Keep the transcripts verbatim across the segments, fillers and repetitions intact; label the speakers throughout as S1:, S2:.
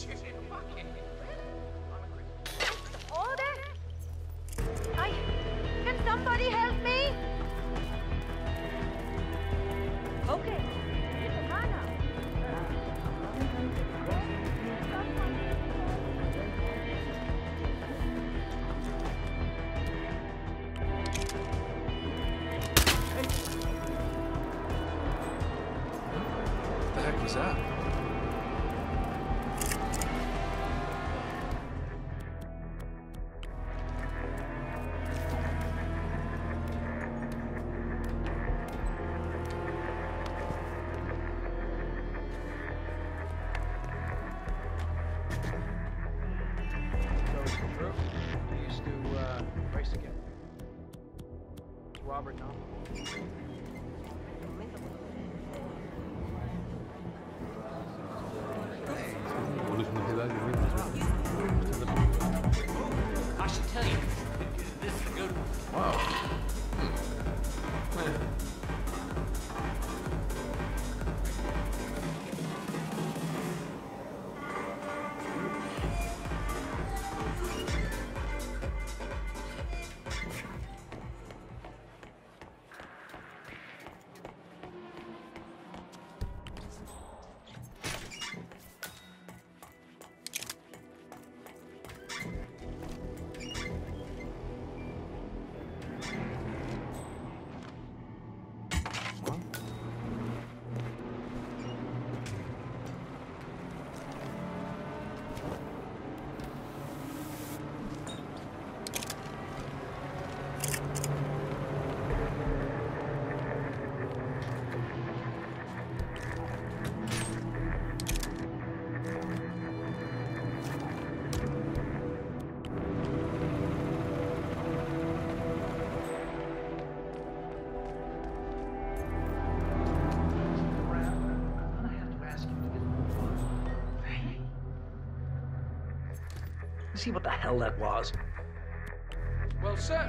S1: Order! I... Can somebody help me? Okay. Hannah.
S2: What the heck was that?
S3: Robert, no?
S4: I should tell you, this is good.
S2: Wow.
S3: See what the hell that was?
S2: Well said.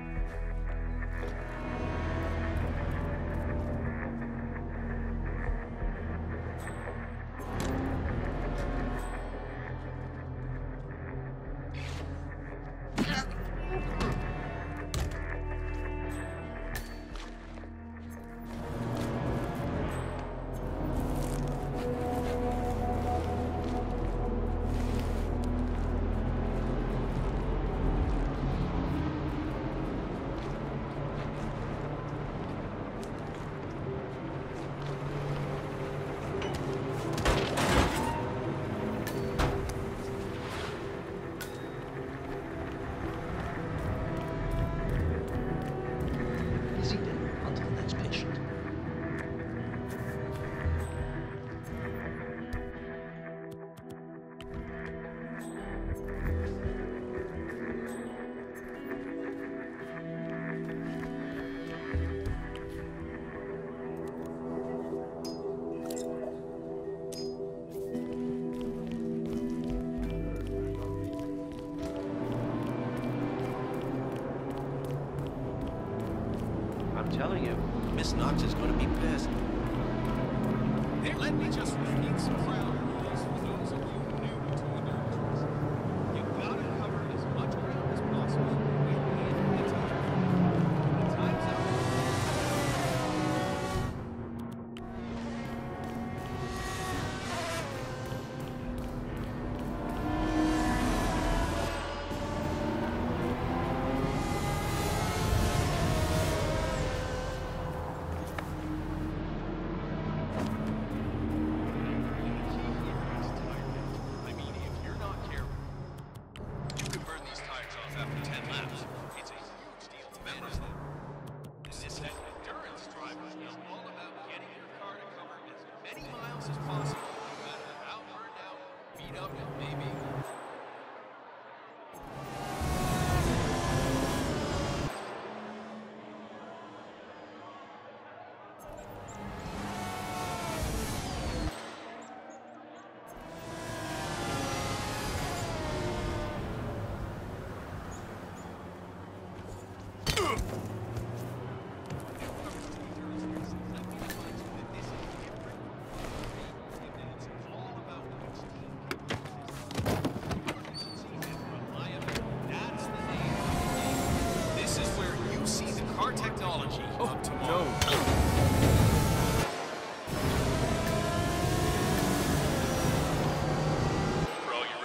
S4: I'm telling you, Miss Knox is going to be pissed.
S5: Here, let me just repeat some ground rules for those of you new to Americans. You gotta cover as much ground as possible within the time. The time's up.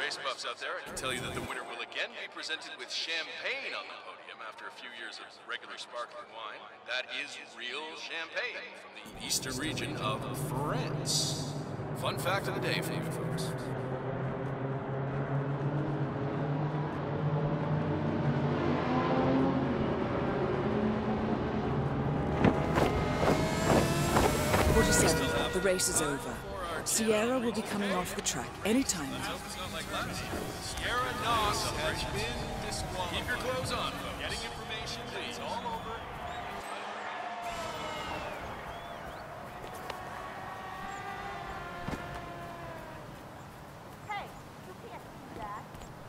S6: race buffs out there, I can tell you that the winner will again be presented with champagne on the podium after a few years of regular sparkling wine. That is real champagne from the eastern region of France. Fun fact of the day for you folks.
S7: forty-seven, the race is over. Sierra will be coming off the track any time now.
S5: Sierra Knox has been disqualified.
S6: Keep your clothes on, folks.
S5: Getting information that it's all over.
S1: Hey, you can't do that.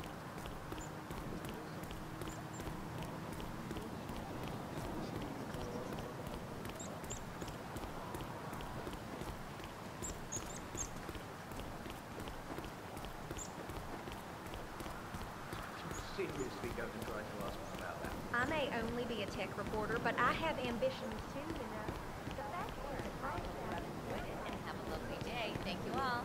S3: See you speak up and try to ask me about that.
S8: I may only be a tech reporter, but I have ambitions too, you know. The fact is, I have enjoyed it and have a lovely day. Thank you all.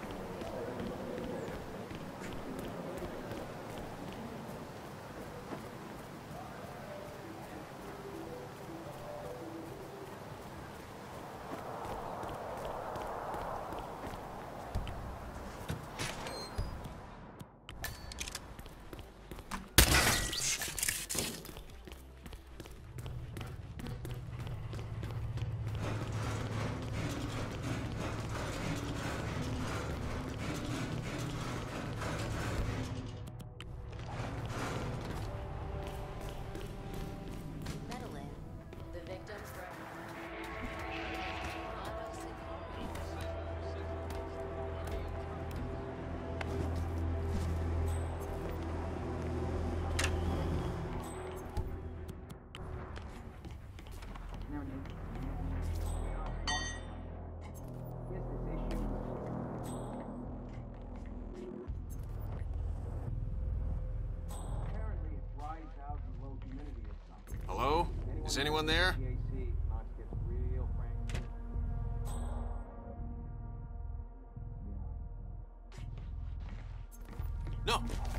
S6: Hello? Is anyone there? No.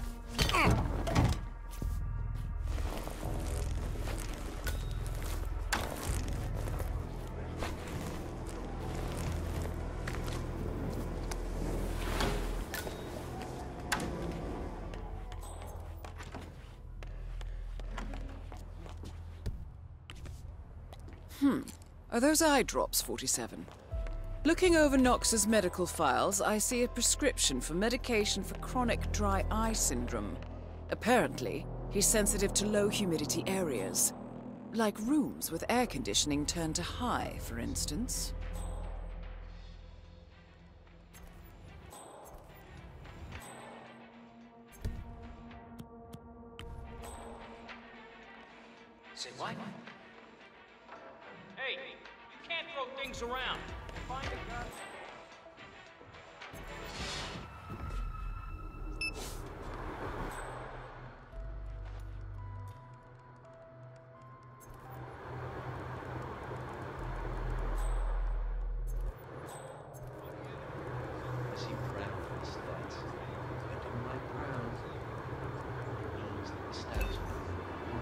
S7: Hmm. Are those eye drops, forty-seven? Looking over Knox's medical files, I see a prescription for medication for chronic dry eye syndrome. Apparently, he's sensitive to low humidity areas. Like rooms with air conditioning turned to high, for instance.
S3: Say what?
S9: Hey, you can't throw things around. Find a gun.
S4: I see brown in the stats. I don't like brown. It means that the stats are wrong.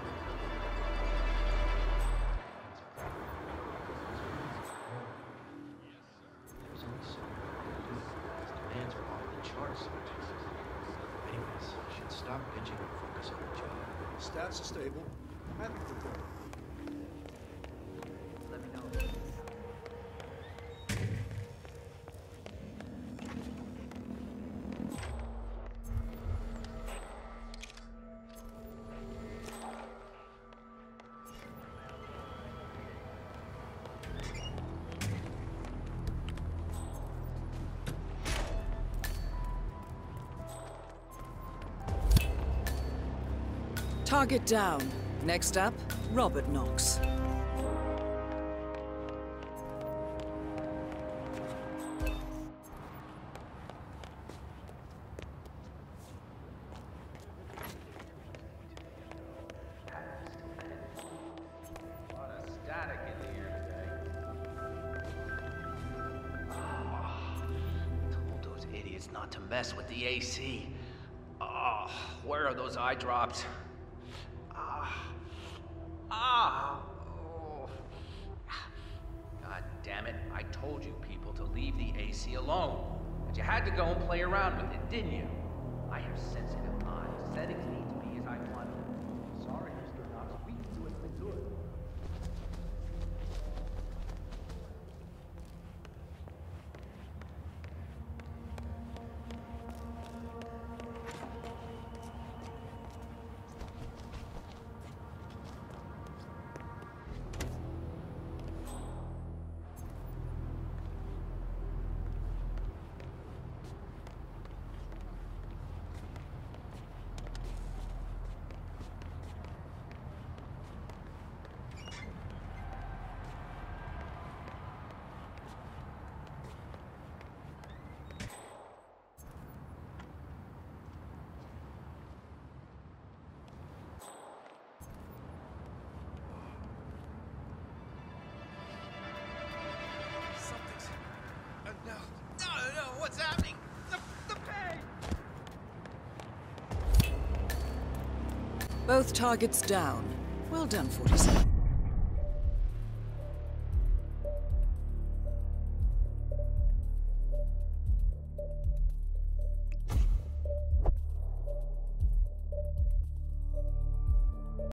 S4: There's only so much I can do. His demands are off the charts. Anyways, I should stop bitching and focus on the job.
S2: Stats are stable. Happy to report.
S3: Let me know.
S7: Target down. Next up, Robert Knox.
S3: Told those idiots not to mess with the A C. Oh, where are those eye drops? Ah. Ah. Oh. God damn it. I told you people to leave the A C alone. But you had to go and play around with it, didn't you? I have sensitive eyes. Settings need to be as I want them. Sorry, Mister Knox. We can do what we could.
S7: Both targets down. Well done, forty-seven.